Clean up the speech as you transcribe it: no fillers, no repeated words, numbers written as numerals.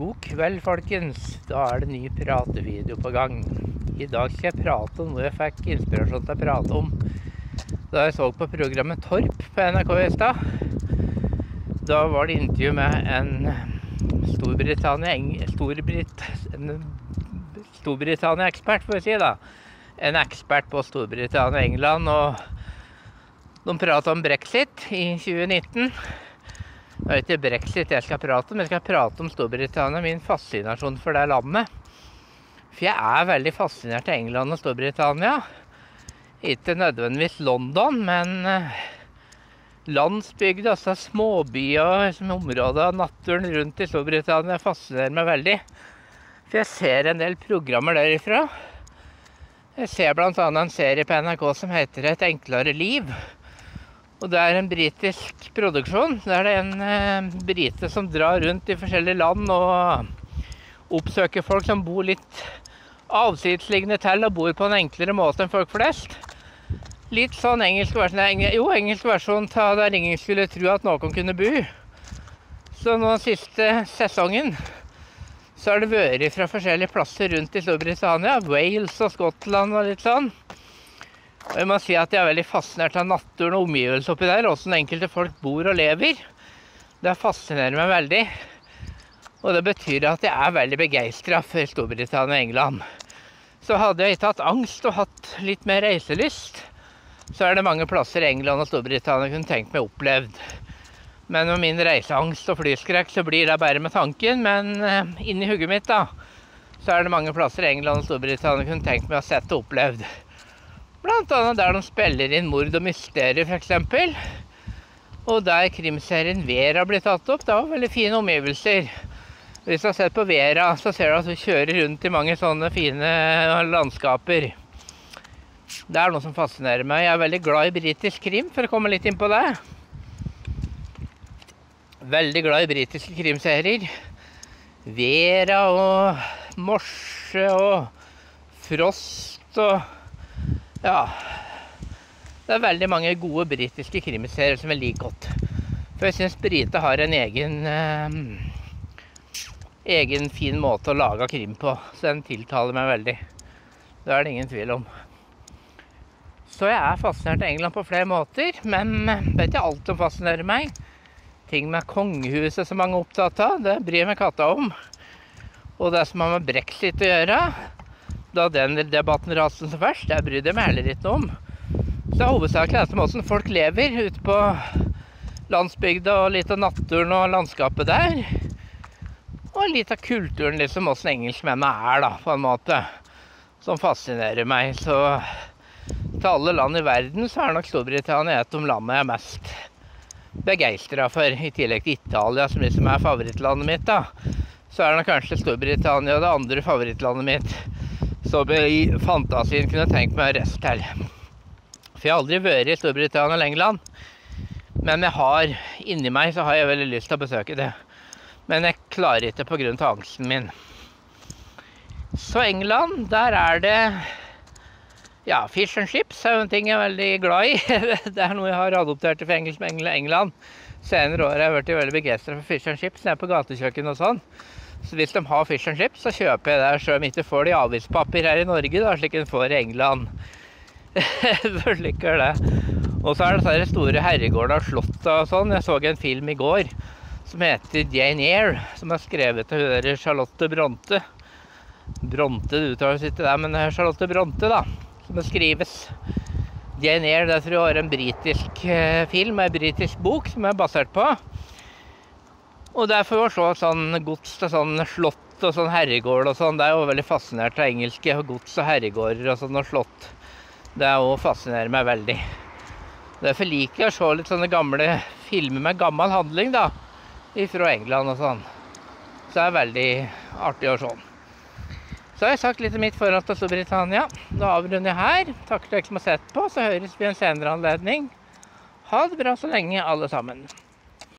God kveld, folkens. Da er det ny pratevideo på gang. I dag skal jeg prate om noe jeg fikk inspirasjon til å prate om da jeg så på programmet Torp på NRK i stad. Da var det intervju med en Storbritannia-ekspert, får vi si da. En ekspert på Storbritannia og England, og de pratet om Brexit i 2019. Det er ikke Brexit jeg skal prate om, jeg skal prate om Storbritannia, min fascinasjon for det landet. For jeg er veldig fascinert av England og Storbritannia. Ikke nødvendigvis London, men landsbygd, altså småbyer, områder og naturen rundt i Storbritannia fascinerer meg veldig. For jeg ser en del programmer derifra. Jeg ser blant annet en serie på NRK som heter Et enklere liv. Og det er en britisk produksjon. Det er en brite som drar rundt i forskjellige land og oppsøker folk som bor litt avsidesliggende til og bor på en enklere måte enn folk flest. Litt sånn engelsk versjon av der ingen skulle tro at noen kunne bo. Så nå siste sesongen så har det vært fra forskjellige plasser rundt i Storbritannia, Wales og Skottland og litt sånn. Og jeg må si at jeg er veldig fascinert av naturen og omgivelser oppi der, hvordan enkelte folk bor og lever. Det fascinerer meg veldig. Og det betyr at jeg er veldig begeistret for Storbritannia og England. Så hadde jeg ikke hatt angst og hatt litt mer reiselyst, så er det mange plasser i England og Storbritannia kunne tenkt meg opplevd. Men med min reiseangst og flyskrekk så blir det bare med tanken, men inni hugget mitt da, så er det mange plasser i England og Storbritannia kunne tenkt meg å sett og opplevd. Blant annet der de spiller inn mord og mysterier for eksempel. Og der krimserien Vera blir tatt opp, det var veldig fine omgivelser. Hvis du har sett på Vera, så ser du at du kjører rundt i mange sånne fine landskaper. Det er noe som fascinerer meg. Jeg er veldig glad i britisk krim, for å komme litt inn på det. Veldig glad i britiske krimserier. Vera og Morse og Frost og ja, det er veldig mange gode britiske krimserier som jeg liker godt. For jeg synes Brite har en egen fin måte å lage krim på, så den tiltaler meg veldig. Det er det ingen tvil om. Så jeg er fascinert av England på flere måter, men det er ikke alt som fascinerer meg. Ting med kongehuset som mange er opptatt av, det bryr meg katta om. Og det som har med Brexit å gjøre, da den debatten raste så først, det bryr jeg meg heller ikke om. Så det er hovedsakelig dette med hvordan folk lever ute på landsbygda og litt av naturen og landskapet der. Og litt av kulturen, liksom hvordan engelskmennene er da, på en måte, som fascinerer meg. Så til alle land i verden så er nok Storbritannia et av landene jeg er mest begeistret for, i tillegg til Italia, som liksom er favorittlandet mitt da. Så er det kanskje Storbritannia det andre favorittlandet mitt, som i fantasien kunne tenkt meg å reise til. For jeg har aldri vært i Storbritannia eller England, men inni meg så har jeg veldig lyst til å besøke det. Men jeg klarer ikke på grunn av angsten min. Så England, der er det, ja, fish and chips er jo en ting jeg er veldig glad i. Det er noe jeg har adoptert for engelsk med England. Senere år har jeg vært veldig begeistret for fish and chips nede på gatekjøkken og sånn. Så hvis de har fish and chips, så kjøper jeg det, selv om jeg ikke får det i avispapir her i Norge, da, slik en får i England. Så slik er det. Og så er det sånne store herregårder og slott og sånn. Jeg så en film i går som heter Jane Eyre, som er skrevet til hun der Charlotte Bronte. Bronte, det uttales ikke det, men Charlotte Bronte da, som beskrives. Jane Eyre, det tror jeg er en britisk film, en britisk bok som er basert på. Og derfor å se sånn gods og sånn slott og sånn herregård og sånn, det er jo veldig fascinert av engelske gods og herregårder og sånn og slott. Det er jo fascinerer meg veldig. Derfor liker jeg å se litt sånne gamle filmer med gammel handling da, fra England og sånn. Så det er veldig artig å se. Så har jeg sagt litt om mitt forhold til Storbritannia. Da avrunder jeg her. Takk til dere som har sett på, så høres vi en senere anledning. Ha det bra så lenge alle sammen.